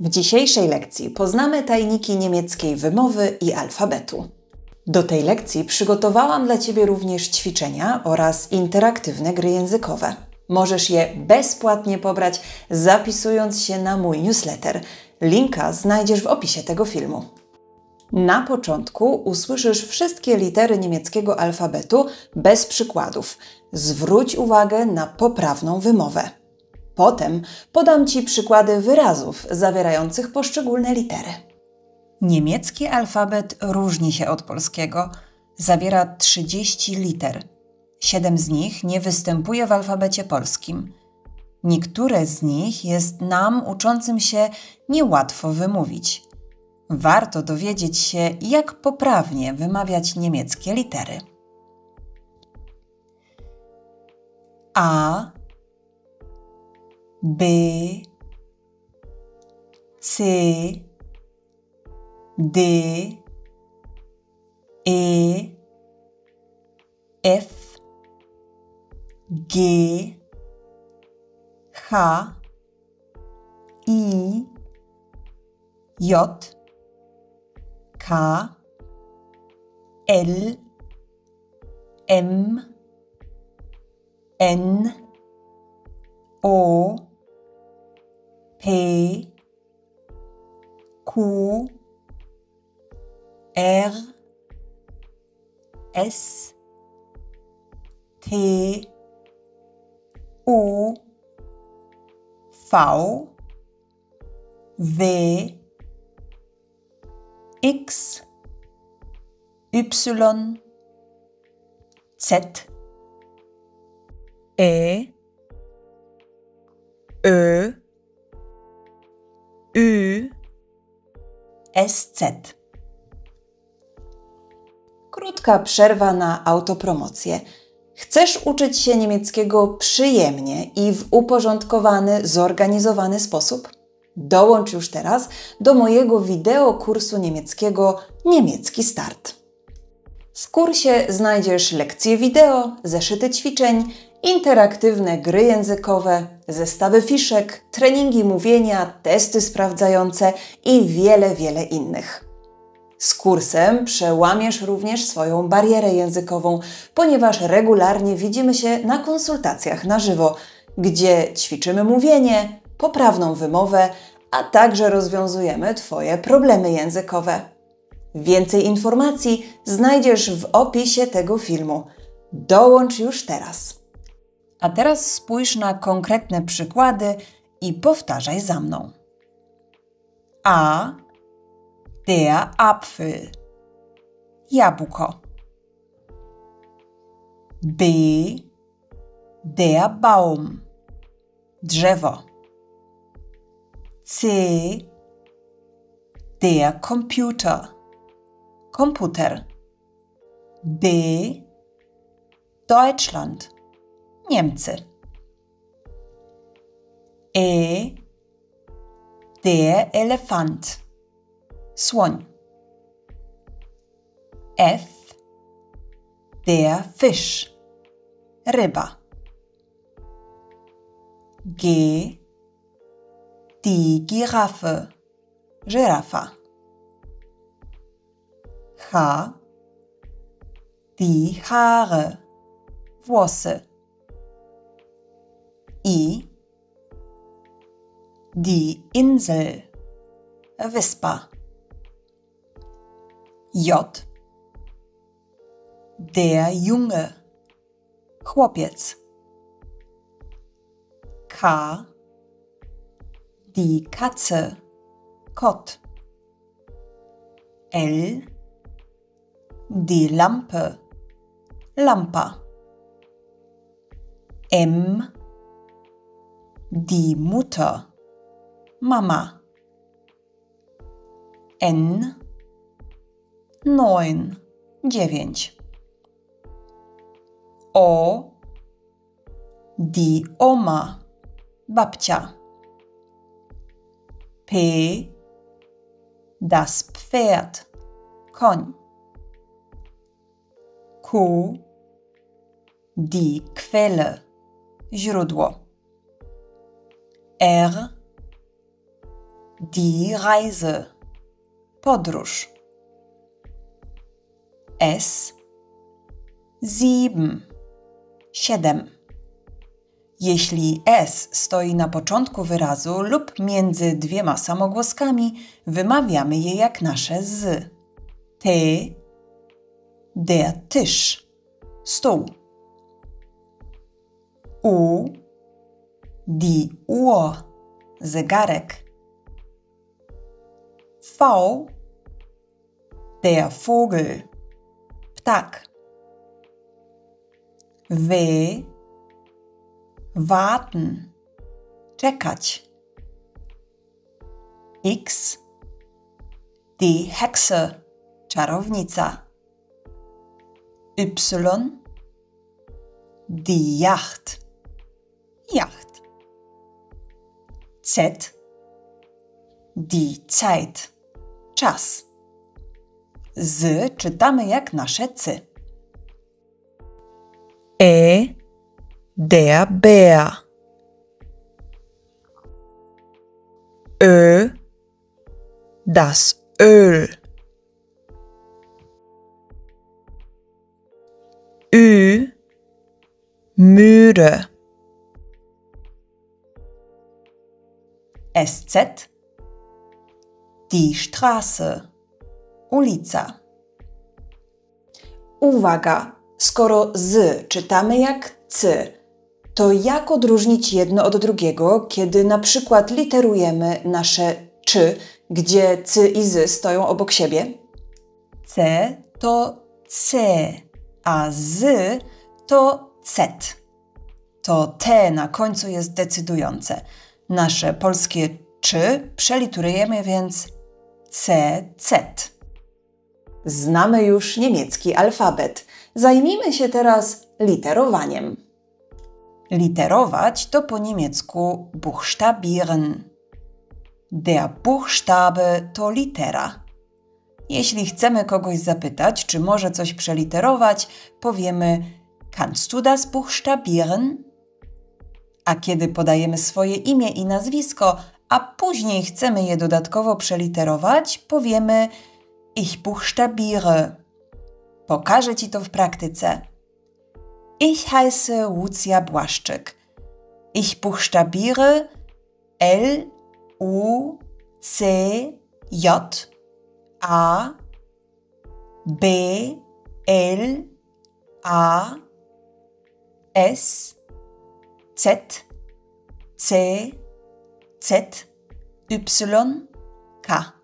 W dzisiejszej lekcji poznamy tajniki niemieckiej wymowy i alfabetu. Do tej lekcji przygotowałam dla Ciebie również ćwiczenia oraz interaktywne gry językowe. Możesz je bezpłatnie pobrać, zapisując się na mój newsletter. Linka znajdziesz w opisie tego filmu. Na początku usłyszysz wszystkie litery niemieckiego alfabetu bez przykładów. Zwróć uwagę na poprawną wymowę. Potem podam Ci przykłady wyrazów zawierających poszczególne litery. Niemiecki alfabet różni się od polskiego. Zawiera 30 liter. 7 z nich nie występuje w alfabecie polskim. Niektóre z nich jest nam, uczącym się, niełatwo wymówić. Warto dowiedzieć się, jak poprawnie wymawiać niemieckie litery. A, B, C, D, E, F, G, H, I, J, K, L, M, N, O, P, Q, R, S, T, U, V, W, X, Y, Z, E, Ö, Ü, SZ. Krótka przerwa na autopromocję. Chcesz uczyć się niemieckiego przyjemnie i w uporządkowany, zorganizowany sposób? Dołącz już teraz do mojego wideo kursu niemieckiego Niemiecki Start. W kursie znajdziesz lekcje wideo, zeszyty ćwiczeń, interaktywne gry językowe, zestawy fiszek, treningi mówienia, testy sprawdzające i wiele innych. Z kursem przełamiesz również swoją barierę językową, ponieważ regularnie widzimy się na konsultacjach na żywo, gdzie ćwiczymy mówienie, poprawną wymowę, a także rozwiązujemy Twoje problemy językowe. Więcej informacji znajdziesz w opisie tego filmu. Dołącz już teraz. A teraz spójrz na konkretne przykłady i powtarzaj za mną. A, der Apfel, jabłko. B, der Baum, drzewo. C, der Computer, komputer. D, Deutschland, Niemcy. E, der Elefant, słoń. F, der Fisch, ryba. G, die Giraffe, Giraffa. H, die Haare, włosy. I, die Insel, wyspa. J, der Junge, chłopiec. K, die Katze, kot. L, die Lampe, lampa. M, die Mutter, Mama. N, 9. O, die Oma, babcia. P, das Pferd, koń. Q, die Quelle, źródło. R, Die Reise. Podróż. Es. 7. 7. Jeśli S stoi na początku wyrazu lub między dwiema samogłoskami, wymawiamy je jak nasze z. T. Der Tisch. Stół. U. Die Uhr. Zegarek. V. Der Vogel. Ptak. W. Warten. Czekać. X. Die Hexe. Czarownica. Y. Die Yacht. Yacht. Z. Die Zeit. Czas. Z czytamy jak nasze C. E. Der Bär. Ö. Das Öl. Ü. Müde. SZ. Die Straße. Ulica. Uwaga! Skoro z czytamy jak c, to jak odróżnić jedno od drugiego, kiedy na przykład literujemy nasze czy, gdzie c i z stoją obok siebie? C to c, a z to cet. To t na końcu jest decydujące. Nasze polskie czy przeliturujemy więc CZ. Znamy już niemiecki alfabet. Zajmijmy się teraz literowaniem. Literować to po niemiecku buchstabieren. Der Buchstabe to litera. Jeśli chcemy kogoś zapytać, czy może coś przeliterować, powiemy Kannst du das buchstabieren? A kiedy podajemy swoje imię i nazwisko, a później chcemy je dodatkowo przeliterować, powiemy Ich buchstabiere. Pokażę Ci to w praktyce. Ich heiße Łucja Błaszczyk. Ich buchstabiere L, U, C, J, A, B, L, A, S, Z, C, Z, Y, K.